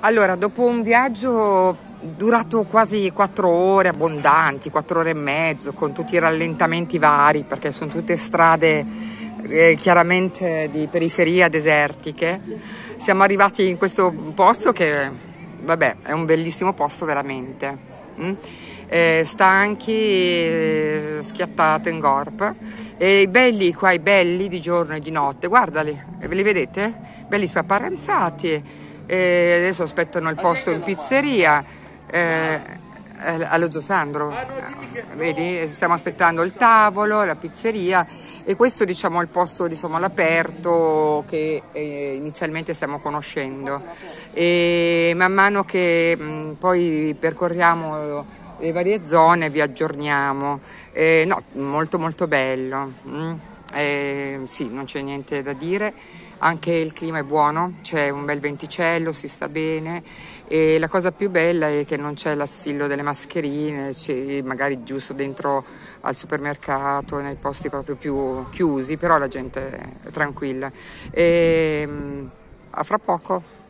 Allora, dopo un viaggio durato quasi 4 ore abbondanti, 4 ore e mezzo, con tutti i rallentamenti vari, perché sono tutte strade chiaramente di periferia desertiche, siamo arrivati in questo posto che, vabbè, è un bellissimo posto veramente. Stanchi, schiattato in gorp. E i belli qua, i belli di giorno e di notte, guardali, ve li vedete? Belli spaparanzati. Adesso aspettano il posto in pizzeria allo Zosandro, vedi, stiamo aspettando il tavolo, la pizzeria, e questo diciamo è il posto diciamo all'aperto che inizialmente stiamo conoscendo, e man mano che poi percorriamo le varie zone vi aggiorniamo. No, molto molto bello. Sì, non c'è niente da dire, anche il clima è buono, c'è un bel venticello, si sta bene, e la cosa più bella è che non c'è l'assillo delle mascherine, magari giusto dentro al supermercato, nei posti proprio più chiusi, però la gente è tranquilla. A fra poco.